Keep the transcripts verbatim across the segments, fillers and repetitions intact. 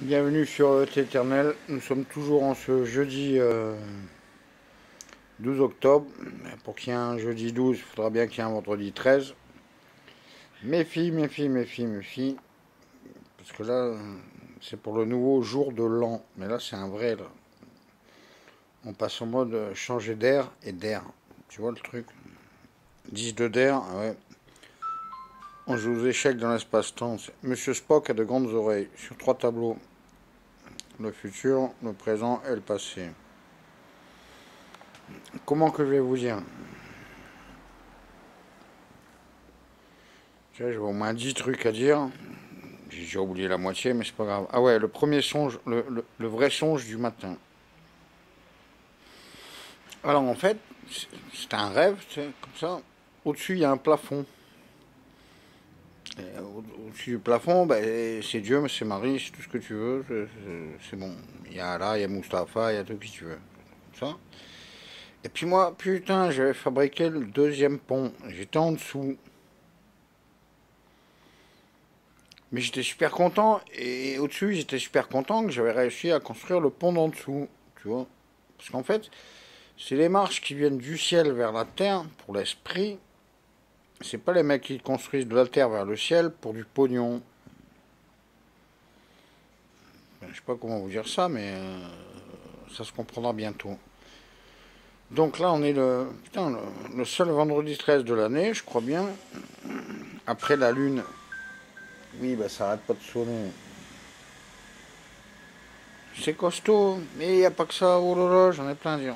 Bienvenue sur E T éternel. Nous sommes toujours en ce jeudi euh, douze octobre. Pour qu'il y ait un jeudi douze, il faudra bien qu'il y ait un vendredi treize. Méfie, méfie, méfie, méfie. Parce que là, c'est pour le nouveau jour de l'an. Mais là, c'est un vrai. Là. On passe en mode changer d'air et d'air. Tu vois le truc? dix de d'air, ouais. On joue aux échecs dans l'espace-temps. Monsieur Spock a de grandes oreilles. Sur trois tableaux. Le futur, le présent et le passé. Comment que je vais vous dire? J'ai au moins dix trucs à dire. J'ai déjà oublié la moitié, mais c'est pas grave. Ah ouais, le premier songe, le, le, le vrai songe du matin. Alors en fait, c'est un rêve, c'est comme ça. Au-dessus, il y a un plafond. Au-dessus du plafond, ben, c'est Dieu, c'est Marie, c'est tout ce que tu veux. C'est bon. Il y a Allah, il y a Mustapha, il y a tout ce que tu veux. Ça. Et puis moi, putain, j'avais fabriqué le deuxième pont. J'étais en dessous. Mais j'étais super content. Et au-dessus, j'étais super content que j'avais réussi à construire le pont d'en dessous. Tu vois? Parce qu'en fait, c'est les marches qui viennent du ciel vers la terre pour l'esprit. C'est pas les mecs qui construisent de la terre vers le ciel pour du pognon. Je sais pas comment vous dire ça, mais euh, ça se comprendra bientôt. Donc là, on est le, putain, le, le seul vendredi treize de l'année, je crois bien. Après la lune. Oui, bah ça arrête pas de sonner. C'est costaud, mais il n'y a pas que ça. Oh là là, j'en ai plein à dire.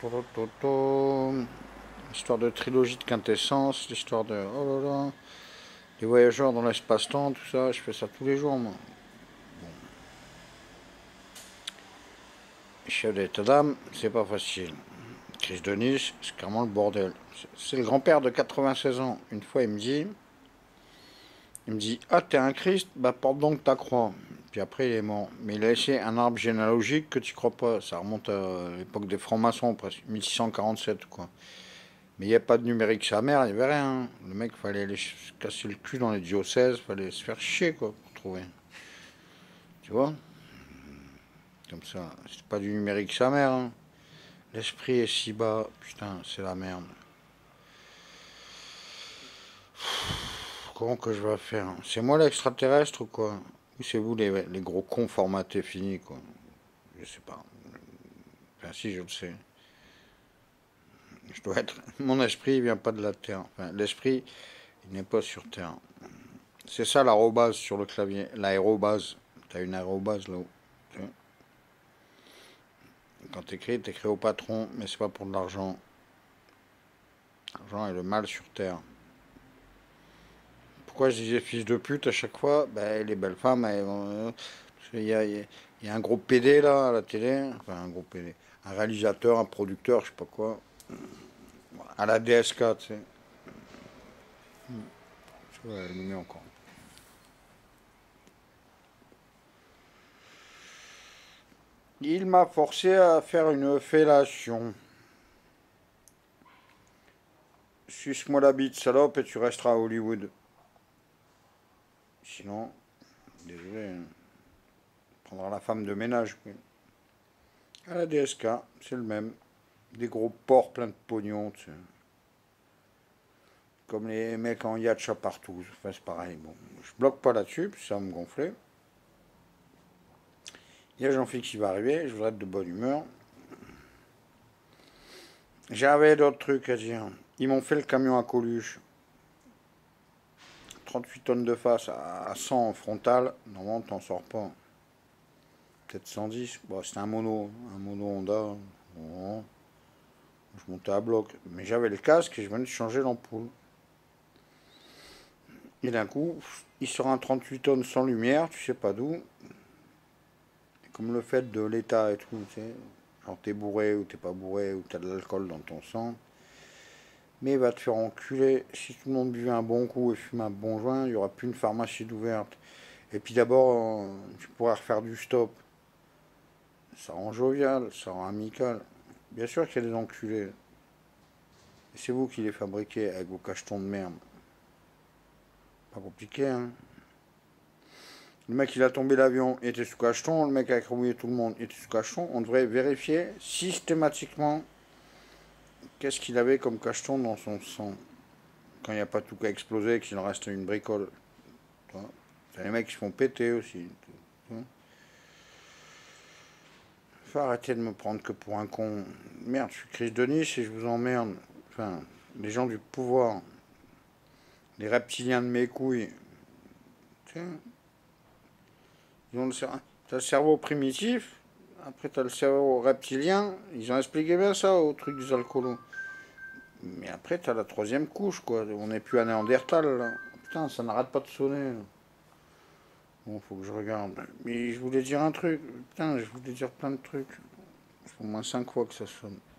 L'histoire de trilogie de quintessence, l'histoire de. Oh là là. Les voyageurs dans l'espace-temps, tout ça, je fais ça tous les jours, moi. Chef d'état d'âme, c'est pas facile. Crise de Nice, c'est carrément le bordel. C'est le grand-père de quatre-vingt-seize ans. Une fois, il me dit, il me dit, ah, t'es un Christ, bah porte donc ta croix. Puis après, il est mort. Mais il a laissé un arbre généalogique que tu crois pas. Ça remonte à l'époque des francs-maçons, presque mille six cent quarante-sept, quoi. Mais il n'y a pas de numérique sa mère, il n'y avait rien. Le mec, fallait aller se casser le cul dans les diocèses, fallait se faire chier, quoi, pour trouver. Tu vois? Comme ça, c'est pas du numérique sa mère. Hein. L'esprit est si bas, putain, c'est la merde. Comment que je vais faire? C'est moi l'extraterrestre ou quoi? Ou c'est vous les, les gros cons formatés finis, quoi? Je sais pas. Enfin, si, je le sais. Je dois être. Mon esprit, il vient pas de la Terre. Enfin, l'esprit, il n'est pas sur Terre. C'est ça l'arrobase sur le clavier. L'aérobase. T'as une aérobase là-haut. Quand t'écris, t'écris au patron, mais c'est pas pour de l'argent. L'argent est le mal sur Terre. Pourquoi je disais fils de pute à chaque fois? Ben, les belles femmes, elles vont, il y a, il y a un gros P D là à la télé. Enfin, un gros P D. Un réalisateur, un producteur, je sais pas quoi. À la D S K, tu sais. Tu vois, elle me met encore. Il m'a forcé à faire une fellation. Suce-moi la bite, salope, et tu resteras à Hollywood. Sinon, désolé, hein, prendra la femme de ménage. Oui. À la D S K, c'est le même. Des gros porcs pleins de pognon, tu sais. Comme les mecs en yatcha partout. Enfin, c'est pareil. Bon, je bloque pas là-dessus, puis ça va me gonfler. Il y a Jean-Philippe qui va arriver, je voudrais être de bonne humeur. J'avais d'autres trucs à dire. Ils m'ont fait le camion à Coluche. trente-huit tonnes de face à cent en frontal. Normalement, t'en sors pas. Peut-être cent dix. Bon, c'était un mono. Un mono Honda. Bon. Je montais à bloc. Mais j'avais le casque et je venais de changer l'ampoule. Et d'un coup, il sort un trente-huit tonnes sans lumière, tu sais pas d'où. Comme le fait de l'état et tout, tu sais. Genre t'es bourré ou t'es pas bourré ou t'as de l'alcool dans ton sang. Mais il va te faire enculer. Si tout le monde buvait un bon coup et fumait un bon joint, il n'y aura plus une pharmacie d'ouverte. Et puis d'abord, tu pourras refaire du stop. Ça rend jovial, ça rend amical. Bien sûr qu'il y a des enculés. Et c'est vous qui les fabriquez avec vos cachetons de merde. Pas compliqué, hein. Le mec, il a tombé l'avion, il était sous cacheton. Le mec a écrabouillé tout le monde, il était sous cacheton. On devrait vérifier systématiquement qu'est-ce qu'il avait comme cacheton dans son sang. Quand il n'y a pas tout qu'à exploser et qu'il en reste une bricole. C'est les mecs qui se font péter aussi. Faut arrêter de me prendre que pour un con. Merde, je suis Chris de Nice et je vous emmerde. Enfin, les gens du pouvoir. Les reptiliens de mes couilles. Tiens. Ils ont le cerveau. T'as le cerveau primitif. Après, t'as le cerveau reptilien. Ils ont expliqué bien ça au truc des alcoolos. Mais après, t'as la troisième couche, quoi. On n'est plus à Néandertal, là. Putain, ça n'arrête pas de sonner. Là. Bon, faut que je regarde. Mais je voulais dire un truc. Putain, je voulais dire plein de trucs. Il faut au moins cinq fois que ça sonne.